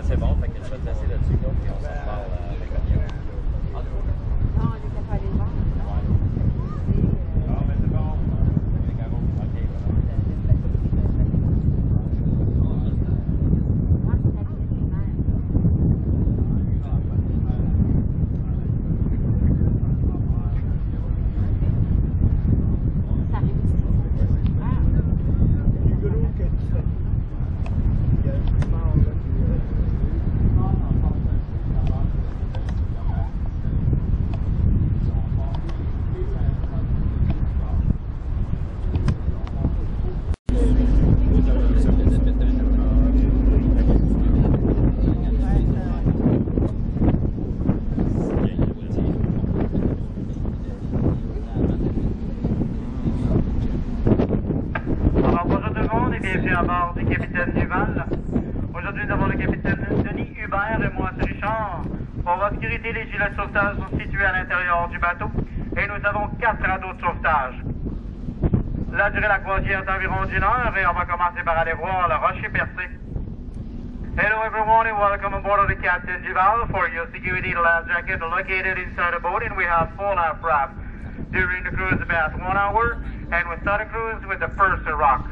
ben c'est bon, fait que je vais te laisser là-dessus, puis on se reparle avec la mienne. Non, on était pas allé voir. Ah, mais c'est bon. Les carreaux, ok. Bienvenue à bord du capitaine Duval. Aujourd'hui, nous avons le capitaine Denis Hubert et moi, c'est Richard. Pour votre sécurité, les gilets de sauvetage sont situés à l'intérieur du bateau et nous avons 4 radeaux de sauvetage. La durée de la croisière est environ d'1 heure et on va commencer par aller voir le rocher percé. Hello everyone and welcome aboard the Captain Duval for your security life jacket located inside the boat, and we have full life raft. During the cruise about 1 hour, and we start a cruise with the first rock.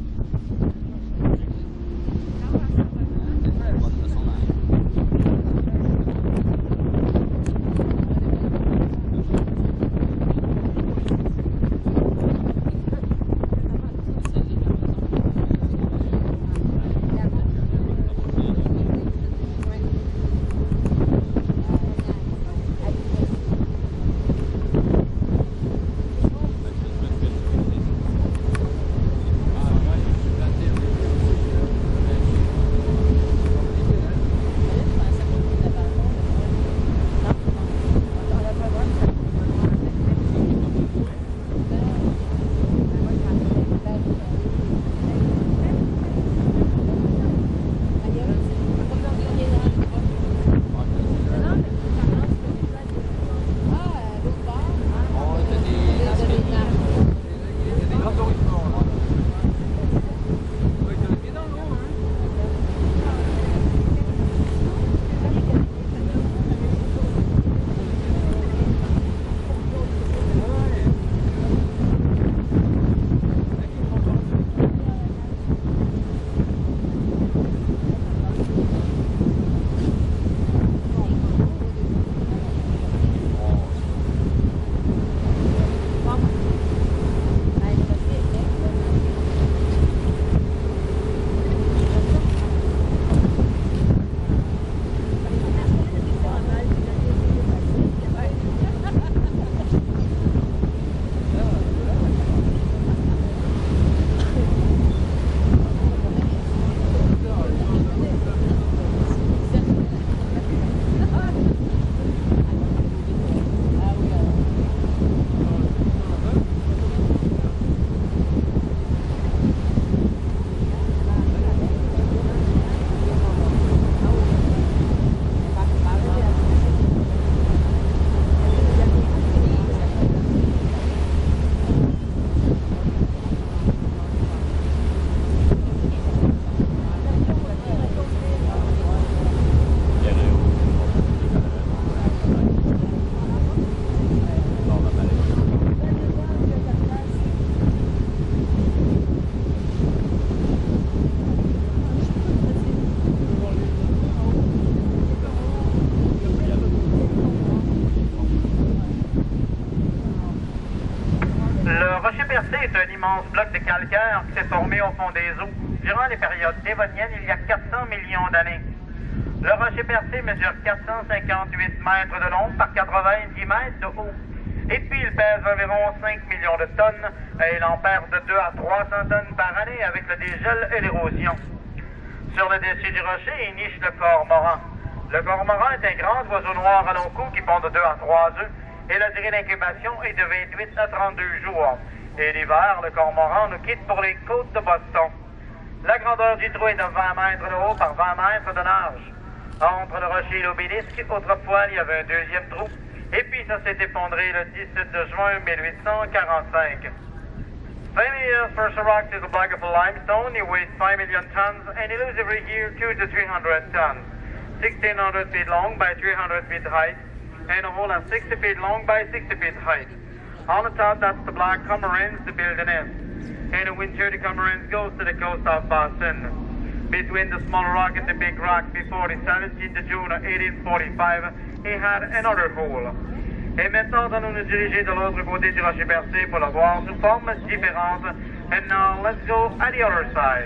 C'est un immense bloc de calcaire qui s'est formé au fond des eaux durant les périodes dévoniennes il y a 400 millions d'années. Le rocher percé mesure 458 mètres de long par 90 mètres de haut. Et puis il pèse environ 5 millions de tonnes et il en perd de 2 à 300 tonnes par année avec le dégel et l'érosion. Sur le dessus du rocher, il niche le cormoran. Le cormoran est un grand oiseau noir à long cou qui pond de 2 à 3 œufs et la durée d'incubation est de 28 à 32 jours. Et l'hiver, le cormoran nous quitte pour les côtes de Boston. La grandeur du trou est de 20 mètres de haut par 20 mètres de large. Entre le rocher et l'obélisque, autrefois, il y avait un deuxième trou. Et puis ça s'est effondré le 17 juin 1845. 5 years first rock is a block of limestone. It weighs 5 million tons and it lives every year 200 to 300 tons. 1,600 feet long by 300 feet height, and a hole at 60 feet long by 60 feet height. On the top, that's the Black Cormorants, the building is. And the winter, the Cormorants goes to the coast of Boston. Between the Small Rock and the Big Rock, before the 17th of June 1845, he had another hole. Et maintenant, nous allons nous diriger de l'autre côté du rocher percé pour le voir sous forme différente. And now, let's go at the other side.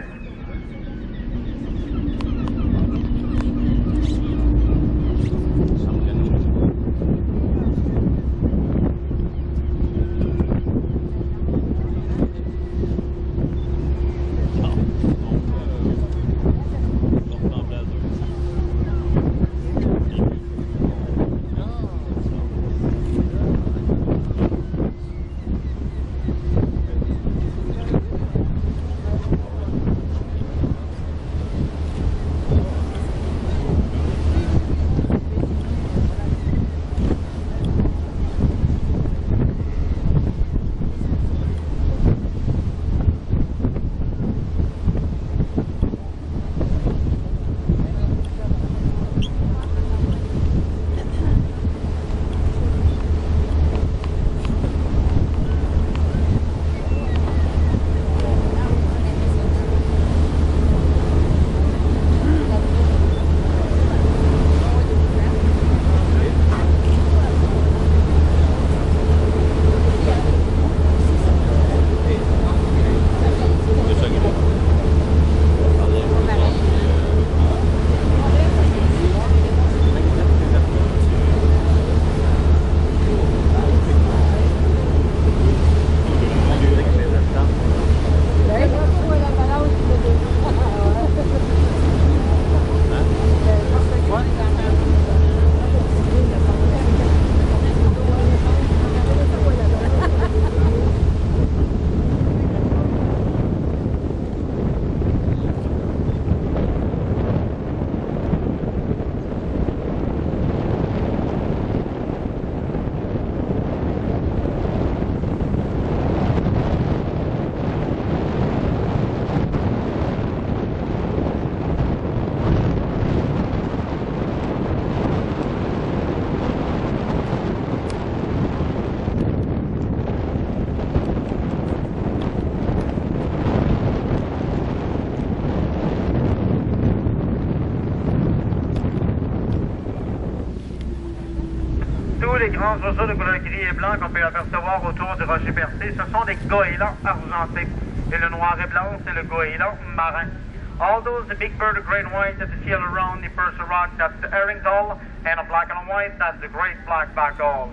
Les grands oiseaux de couleur gris et blanc qu'on peut apercevoir autour du rocher percé, ce sont des goélands argentés. Et le noir et blanc, c'est le goéland marin. All those, the big bird, the gray and white that you see all around the Purser Rock, that's the herring gull, and a black and white, that's the great blackback gull.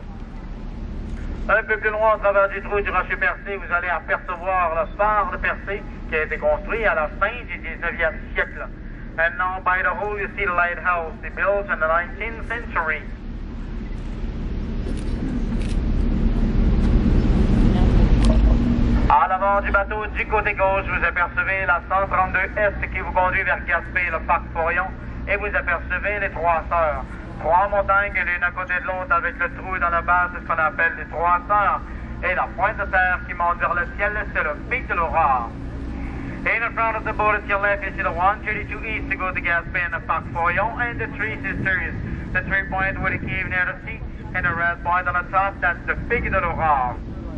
Un peu plus loin, à travers du trou du rocher percé, vous allez apercevoir le phare de Percé qui a été construit à la fin du 19e siècle. And now by the hole you see the lighthouse, they built in the 19th century. À l'avant du bateau, du côté gauche, vous apercevez la 132 Est qui vous conduit vers Gaspé, le parc Forion, et vous apercevez les Trois Sœurs. Trois montagnes l'une à côté de l'autre avec le trou dans la base, c'est ce qu'on appelle les Trois Sœurs. Et la pointe de terre qui monte vers le ciel, c'est le pic de l'Aurore. In front of the boat at your left, you see the 132 East to go to Gaspé and the parc Forion, and the Three Sisters. The 3 point with a cave near the sea, and the red point on the top, that's the pic de l'Aurore.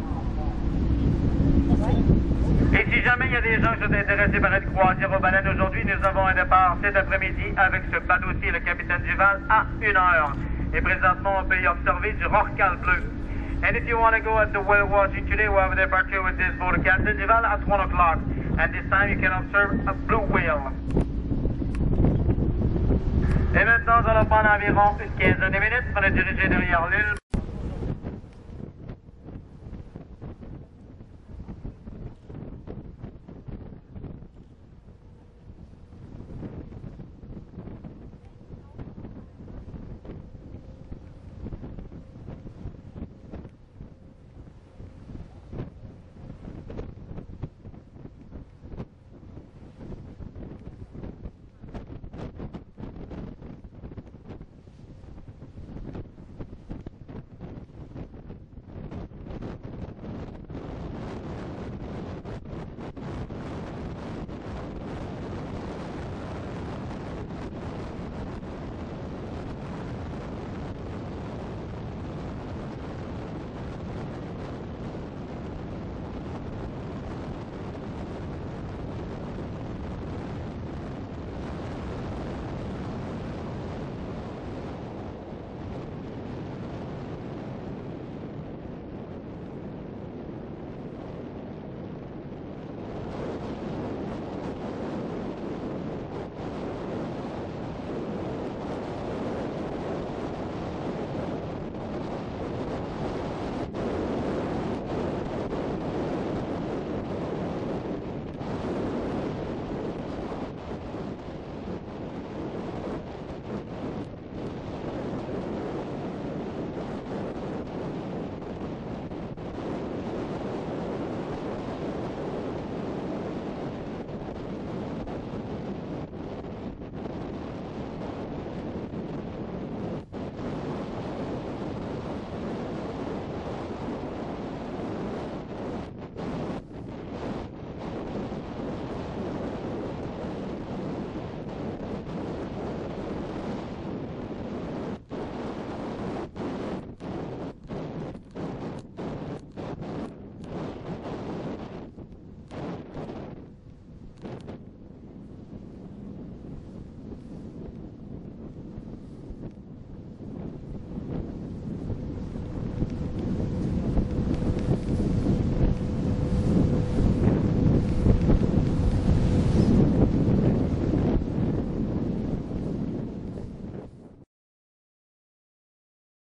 Et si jamais il y a des gens qui sont intéressés par une croisière aux baleines aujourd'hui, nous avons un départ cet après-midi avec ce bateau-ci, le Capitaine Duval, à 1h. Et présentement, on peut y observer du rorcal bleu. And if you want to go at the whale watching today, we have a departure with this boat, Captain Duval, at 1 o'clock. And this time you can observe a blue whale. Et maintenant, nous allons prendre environ une quinzaine de minutes pour nous diriger derrière l'île.